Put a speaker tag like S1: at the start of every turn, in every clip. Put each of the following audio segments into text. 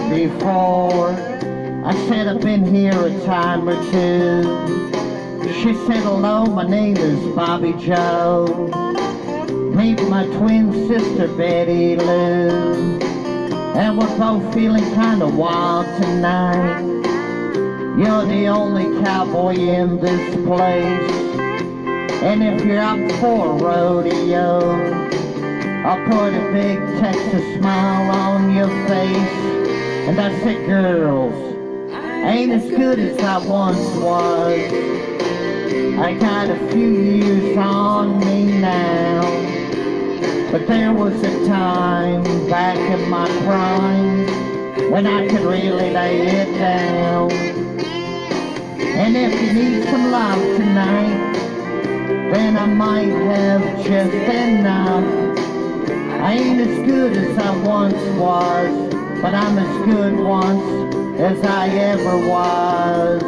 S1: before. I said I've been here a time or two. She said, hello, my name is Bobby Joe. Meet my twin sister Betty Lou. And we're both feeling kinda wild tonight. You're the only cowboy in this place. And if you're up for a rodeo, I'll put a big Texas smile on your face. And I said, girls, I ain't as good as I once was. I got a few years on me now. But there was a time back in my prime when I could really lay it down. And if you need some love tonight, then I might have just enough. I ain't as good as I once was, but I'm as good once as I ever was.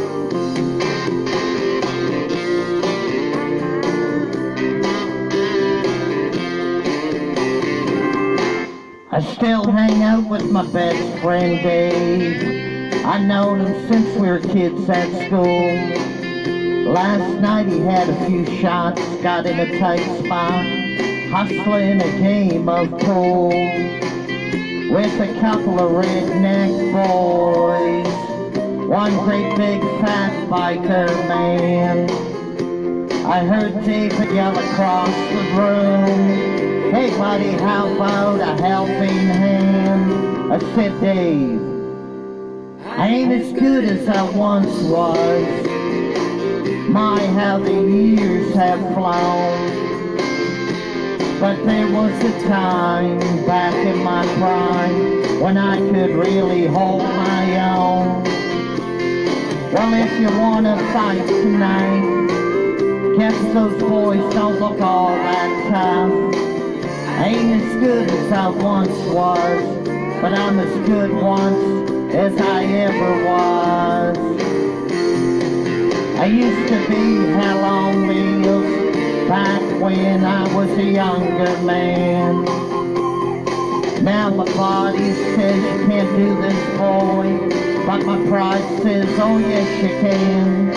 S1: I still hang out with my best friend Dave. I known him since we were kids at school. Last night he had a few shots, got in a tight spot, hustling a game of pool with a couple of redneck boys. One great big fat biker man. I heard David yell across the room, hey buddy, how about a helping hand? I said, Dave, I ain't as good as I once was. My, how the years have flown. But there was a time back in my prime when I could really hold my own. Well, if you wanna fight tonight, guess those boys don't look all that tough. I ain't as good as I once was, but I'm as good once as I ever was. I used to be hell on wheels back when I was a younger man. Now my body says you can't do this, boy, but my pride says, oh yes you can.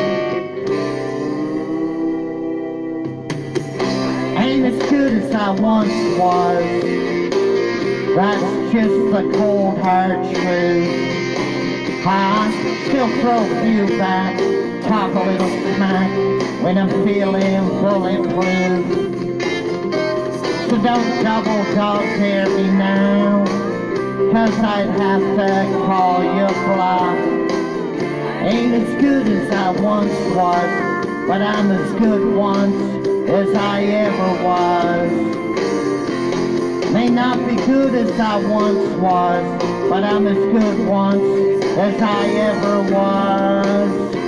S1: Ain't as good as I once was. That's just the cold hard truth. I still throw a few back, talk a little smack when I'm feeling bulletproof. So don't double dog dare me now, 'cause I'd have to call your bluff. Ain't as good as I once was, but I'm as good once as I ever was. May not be good as I once was, but I'm as good once as I ever was.